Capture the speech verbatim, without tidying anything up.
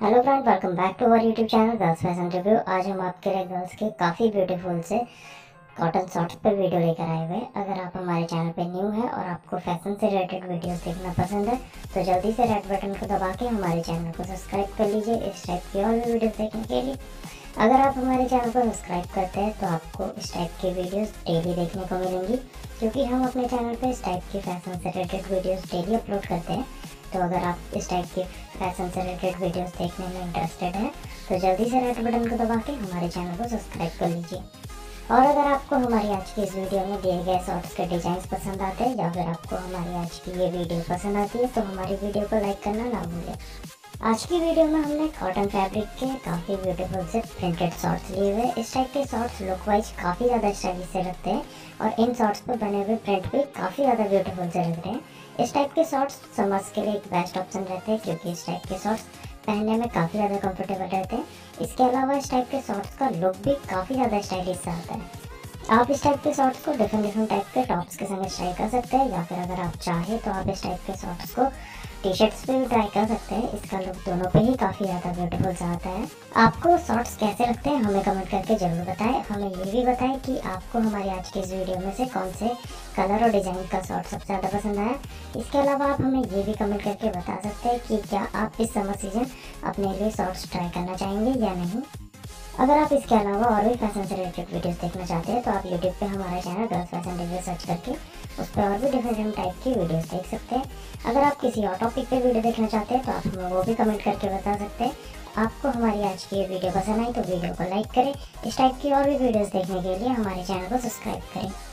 Hello friend, welcome back to our YouTube channel girls fashion review. आज हम आपके लिए गर्ल्स के काफ़ी ब्यूटीफुल से कॉटन शॉर्ट्स पे वीडियो लेकर आए हुए हैं। अगर आप हमारे चैनल पे न्यू हैं और आपको फैशन से रिलेटेड वीडियोस देखना पसंद है तो जल्दी से रेड बटन को दबा के हमारे चैनल को सब्सक्राइब कर लीजिए इस टाइप की और भी वीडियोस देखने के लिए। अगर आप हमारे चैनल को सब्सक्राइब करते हैं तो आपको इस टाइप की वीडियोस डेली देखने को मिलेंगी, क्योंकि हम अपने चैनल पे इस टाइप की फैशन से रिलेटेड वीडियोस डेली अपलोड करते हैं। तो अगर आप इस टाइप की फैशन से रिलेटेड वीडियोस देखने में इंटरेस्टेड हैं तो जल्दी से रेड बटन को दबा के हमारे चैनल को सब्सक्राइब कर लीजिए। और अगर आपको हमारी आज की इस वीडियो में दिए गए शॉर्ट्स के डिजाइन पसंद आते हैं या फिर आपको हमारी आज की ये वीडियो पसंद आती है तो हमारी वीडियो को लाइक करना ना भूलें। आज की वीडियो में हमने कॉटन फैब्रिक के काफ़ी ब्यूटीफुल से प्रिंटेड शॉर्ट्स लिए हुए। इस टाइप के शॉर्ट्स लुक वाइज काफ़ी ज़्यादा स्टाइलिश से लगते हैं और इन शॉर्ट्स पर बने हुए प्रिंट भी काफ़ी ज़्यादा ब्यूटीफुल से लग रहे हैं। इस टाइप के शॉर्ट्स समर्स के लिए एक बेस्ट ऑप्शन रहते हैं, क्योंकि इस टाइप के शॉर्ट्स पहनने में काफ़ी ज़्यादा कंफर्टेबल रहते हैं। इसके अलावा इस टाइप के शॉर्ट्स का लुक भी काफ़ी ज़्यादा स्टाइलिश से आता है। आप इस टाइप के शॉर्ट्स को डिफरेंट डिफरेंट टाइप के टॉप्स के संग स्टाइल कर सकते हैं, या फिर अगर आप चाहें तो आप इस टाइप के शॉर्ट्स को टी शर्ट्स पे भी ट्राई कर सकते हैं। इसका लुक दोनों पे ही काफ़ी ज़्यादा ब्यूटीफुल सा आता है। आपको शॉर्ट्स कैसे लगते हैं हमें कमेंट करके ज़रूर बताएं। हमें ये भी बताएं कि आपको हमारी आज की इस वीडियो में से कौन से कलर और डिज़ाइन का शॉर्ट सबसे ज़्यादा पसंद आया। इसके अलावा आप हमें ये भी कमेंट करके बता सकते हैं कि क्या आप इस समर सीजन अपने लिए शॉर्ट्स ट्राई करना चाहेंगे या नहीं। अगर आप इसके अलावा और भी फैशन से रिलेटेड वीडियोस देखना चाहते हैं तो आप यूट्यूब पे हमारा channel girls fashion review search करके उस पर और भी डिफरेंट टाइप की वीडियोस देख सकते हैं। अगर आप किसी और टॉपिक पे वीडियो देखना चाहते हैं तो आप हमें वो भी कमेंट करके बता सकते हैं। आपको हमारी आज की ये वीडियो पसंद आई तो वीडियो को लाइक करें। इस टाइप की और भी वीडियोज़ देखने के लिए हमारे चैनल को सब्सक्राइब करें।